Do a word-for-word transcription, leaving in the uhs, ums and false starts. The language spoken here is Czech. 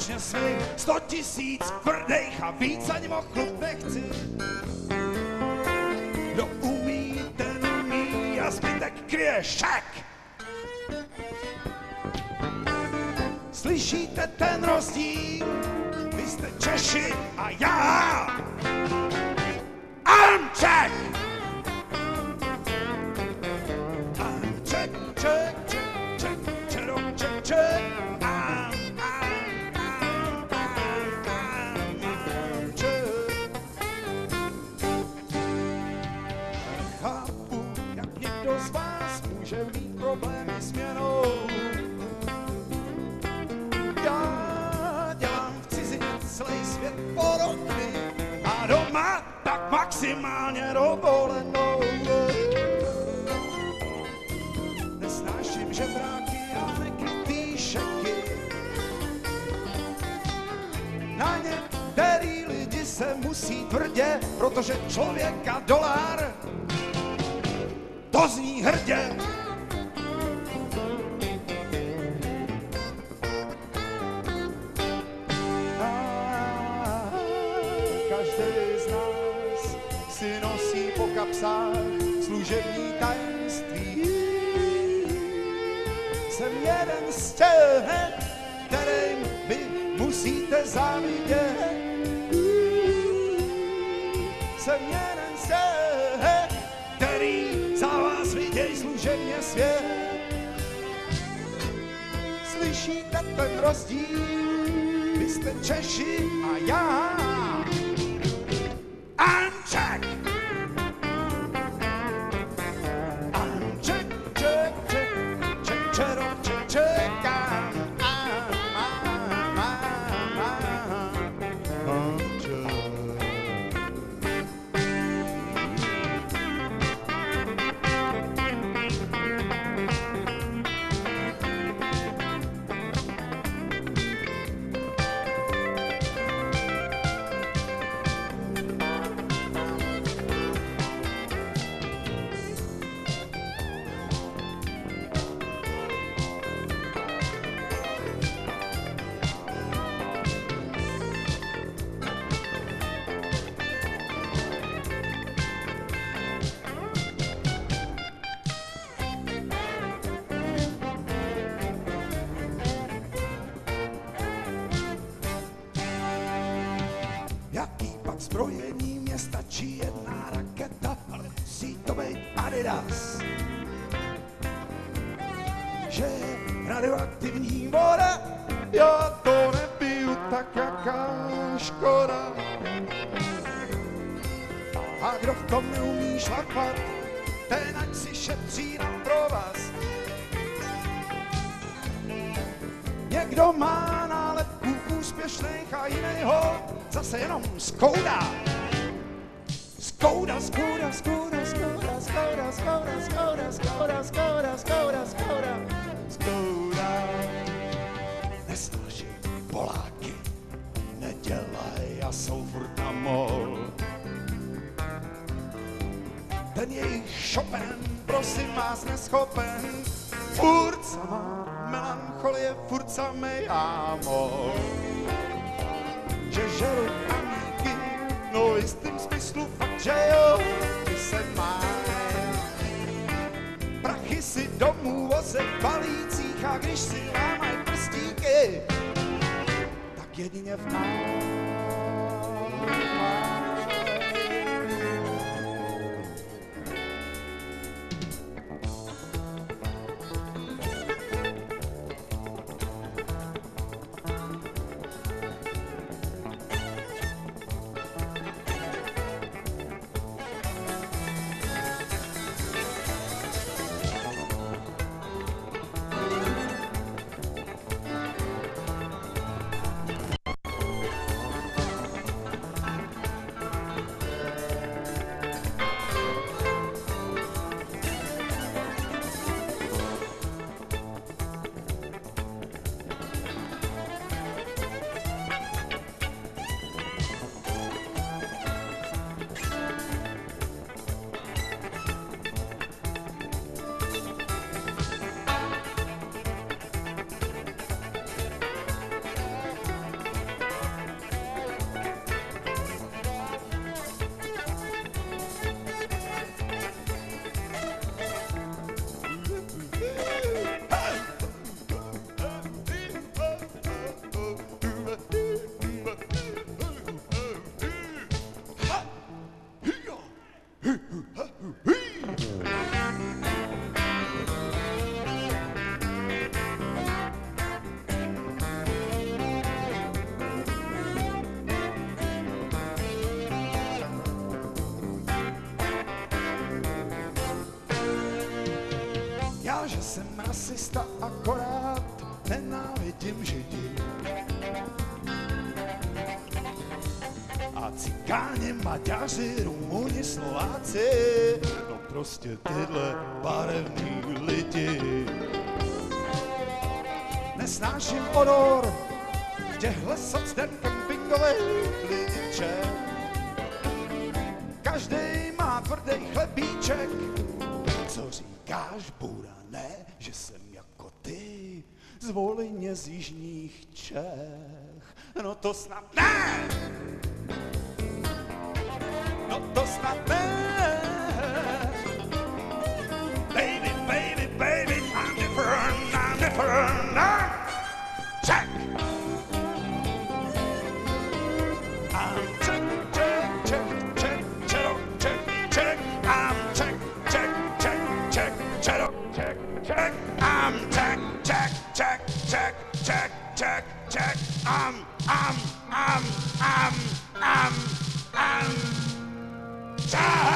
konečně svých sto tisíc tvrdých a víc ani moc chlup nechci. Kdo umí, ten umí a zbytek kryje šek. Slyšíte ten rozdíl? Vy jste Češi a já I'm Czech. I'm Czech, Czech, Czech, Czech, Czech, Czech, Czech. I'm, I'm, I'm, I'm, I'm Czech. Chápu, jak někdo z vás může mít problémy s měnou. Já dělám v cizině celý svět po roky a doma tak maximálně dovolenou. Nesnáším žebráky a nekrytý šeky. Na některý lidi se musí tvrdě, protože člověk a dolar to zní hrdě. Si nosí po kapsách služební tajemství. Jsem jeden z těch, kterým vy musíte závidět. Jsem jeden z těch, který za vás vidějí služebně svět. Slyšíte ten rozdíl? Vy jste Češi a já I'm Czech. I'm Czech, Czech, Czech, Czech, Czech, Czech, Czech. I'm, I'm, I'm, I'm, I'm Czech. Jaký pak zbrojení, mě stačí jedna raketa, ale musí to být Adidas. Že je radioaktivní voda, já to nepiju, tak jaká škoda. A kdo v tom neumí šlapat, ten ať si šetří na provaz. Někdo má nálepku úspěšných a jinýho zase jenom skouda. Skouda, skouda, skouda, skouda, skouda, skouda, skouda, skouda, skouda, skouda, skouda, skouda. Nesnáším Poláky, nedělaj a jsou furt na mol. Ten jejich Chopin, prosím vás, neschopen, furt samá melancholie, furt samej ámol. Že žeru amíky, no v jistým smyslu fakt, že jo, ty se máj. Prachy si domů voze v balících a když si lámaj prstíky, tak jedině v nás. jsem rasista, akorát nenávidím Židi. A cikáni, Maďaři, Rumuni, Slováci, no prostě tyhle barevný lidi. Nesnáším odor těhle socden kempingových lidiček. Každej má tvrdý chlebíček. Co říkáš, Burané, že jsem jako ty z Volyně z jižních Čech? No to snad ne! No to snad ne! Baby, baby, baby, I'm different, I'm different, I'm Czech! I'm Czech, Czech, Czech, Czech, Czech, Czech, Czech, I'm Czech, Czech, Czech, Czech, Czech, Czech, Czech, I'm Czech, Czech, Czech, Czech, Czech, Czech, Czech, I'm, I'm, I'm, I'm, I'm, I'm Czech!